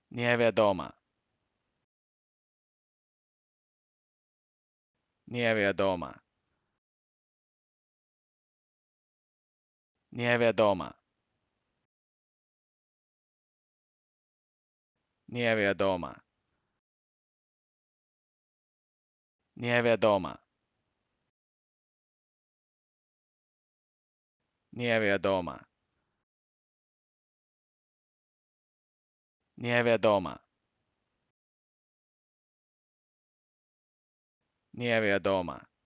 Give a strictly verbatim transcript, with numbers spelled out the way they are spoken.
Nie wiadoma. Nie wiadoma. Nie wiadoma. Nie wiadoma. Nie wiadoma. Nie wiadoma. Nie wiadoma. Nie wiadoma.